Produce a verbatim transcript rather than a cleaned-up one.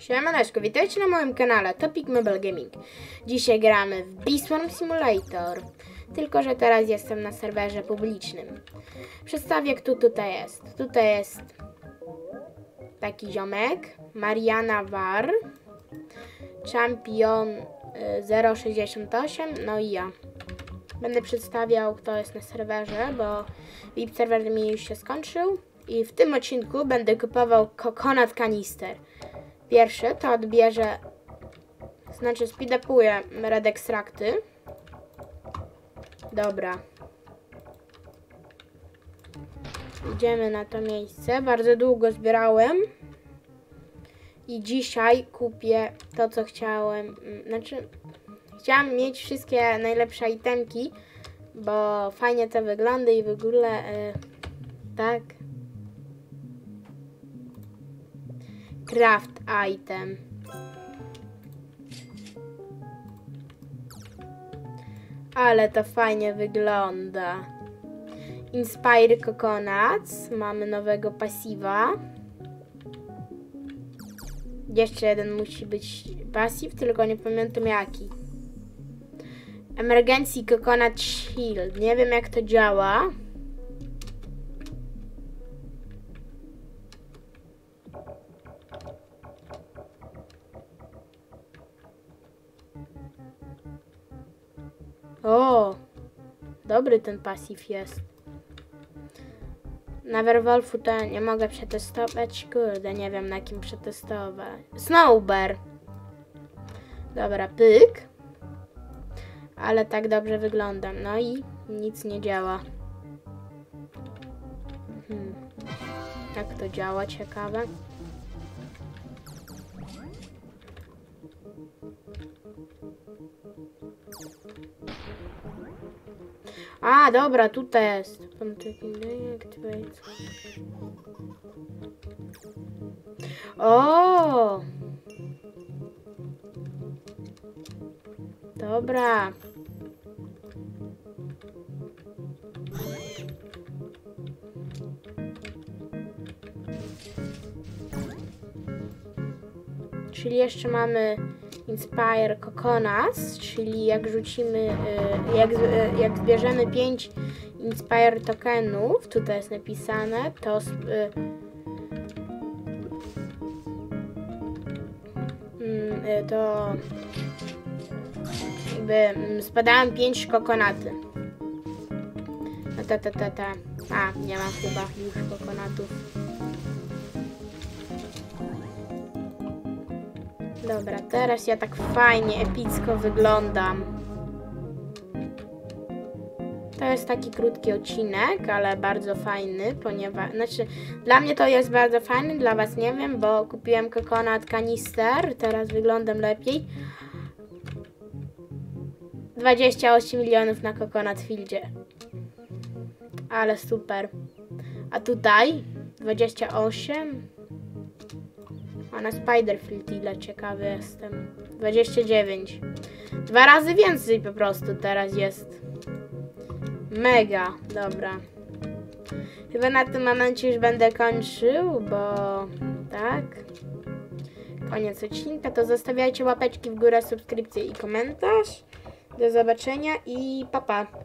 Siemaneczko, witajcie na moim kanale Topic Mobile Gaming. Dzisiaj gramy w Beeswarm Simulator, tylko że teraz jestem na serwerze publicznym. Przedstawię, kto tutaj jest. Tutaj jest taki ziomek, Mariana War, Champion zero sześćdziesiąt osiem, no i ja. Będę przedstawiał, kto jest na serwerze, bo V I P serwer mi już się skończył i w tym odcinku będę kupował Coconut Canister. Pierwszy to odbierze, znaczy speedupuje red ekstrakty. Dobra. Idziemy na to miejsce. Bardzo długo zbierałem. I dzisiaj kupię to, co chciałem. Znaczy, chciałam mieć wszystkie najlepsze itemki, bo fajnie to wygląda i w ogóle yy, tak. Craft item. Ale to fajnie wygląda. Inspire Coconuts. Mamy nowego passiva. Jeszcze jeden musi być passive, tylko nie pamiętam jaki. Emergency Coconut Shield. Nie wiem, jak to działa. O, dobry ten pasyw jest. Na Werwolfu to nie mogę przetestować. Kurde, nie wiem na kim przetestować. Snowbear. Dobra, pyk. Ale tak dobrze wyglądam. No i nic nie działa. Hmm. Jak to działa? Ciekawe. A, dobra, tutaj jest. O! Dobra. Czyli jeszcze mamy Inspire Coconuts, czyli jak rzucimy, jak, jak zbierzemy pięć Inspire tokenów, tutaj jest napisane, to to jakby spadają pięć kokonaty. No ta, ta, ta, ta. A, nie mam chyba już kokonatów. Dobra, teraz ja tak fajnie, epicko wyglądam. To jest taki krótki odcinek, ale bardzo fajny, ponieważ... Znaczy, dla mnie to jest bardzo fajny, dla was nie wiem, bo kupiłem Coconut Canister, teraz wyglądam lepiej. dwadzieścia osiem milionów na Coconut Fieldzie. Ale super. A tutaj dwadzieścia osiem. A na Spiderfield ile ciekawy jestem. dwadzieścia dziewięć. Dwa razy więcej po prostu teraz jest. Mega. Dobra. Chyba na tym momencie już będę kończył, bo tak. Koniec odcinka. To zostawiajcie łapeczki w górę, subskrypcję i komentarz. Do zobaczenia i pa pa.